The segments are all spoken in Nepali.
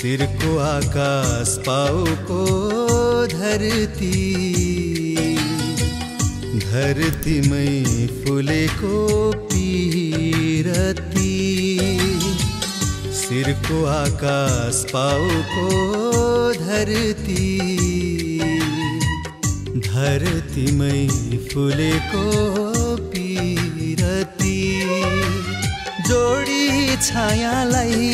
शिरको आकाश पाउको धरती, धरतीमै फुलेको पिरती। शिरको आकाश पाउको धरती, धरतीमै फुलेको पिरती। जोडी छायालाई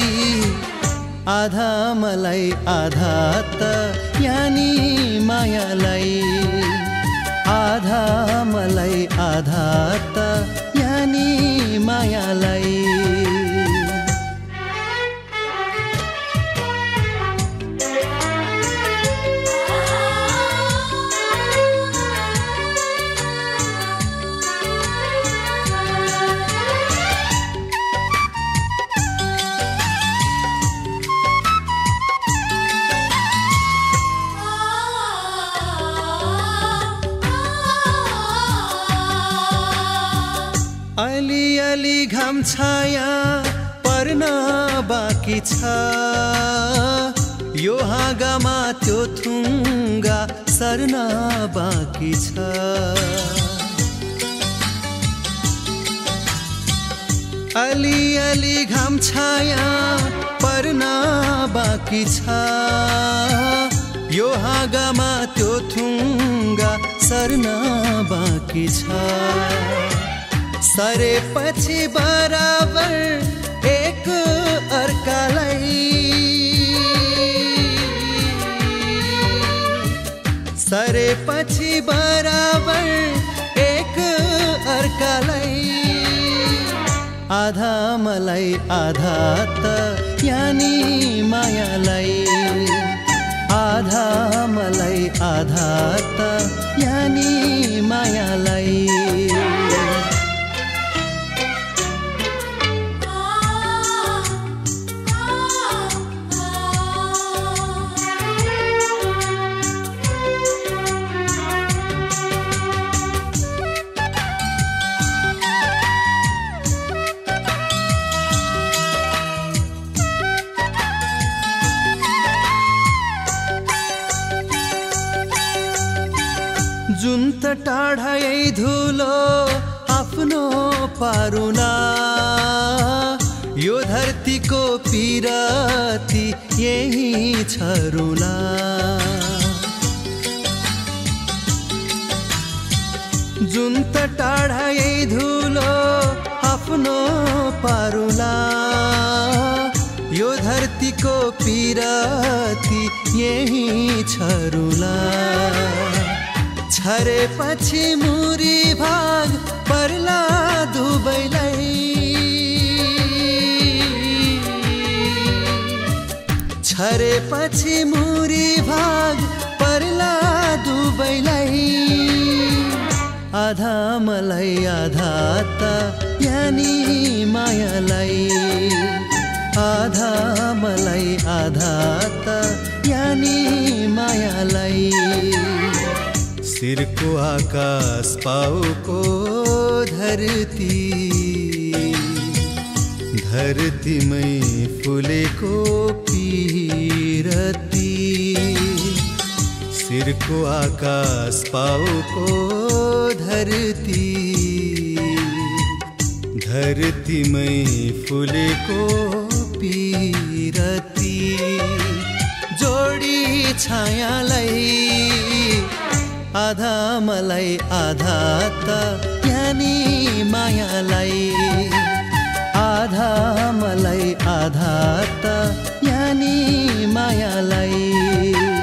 आधा मलाई आधा त यानी मायालाई, आधा मलाई आधा त यानी मायालाई। अलि घाम छाया पर्न बाँकी छ, यो हाँगामा त्यो थुङ्गा सर्न बाँकी छ। अलि घाम छाया पर्न बाँकी छ, यो हाँगामा त्यो थुङ्गा सर्न बाँकी छ। सरेपछि बराबर एक अर्कालाई, सरेपछि बराबर एक अर्कालाई। आधा मलाई आधा त यानी मायालाई, आधा मलाई आधा त यानी मायालाई। जुन त टाढै धुलो आफ्नो पारुला, यो धरतीको पिरती यही छरुला। जुन त टाढै धुलो आफ्नो पारुला, यो धरतीको पिरती यही छरुला। छरेपछि मुरी भाग पर्ला दुबैलाई, छरेपछि मुरी भाग पर्ला दुबैलाई। आधा मलाई आधा त यानी मायालाई, आधा मलाई आधा त यानी मायालाई। शिरको आकाश पाउको धरती, धरतीमै फुलेको पिरती। शिरको आकाश पाउको धरती, धरतीमै फुलेको पिरती। जोडी छायालाई आधा मलाई आधा त यानी मायालाई, आधा मलाई आधा त यानी मायालाई।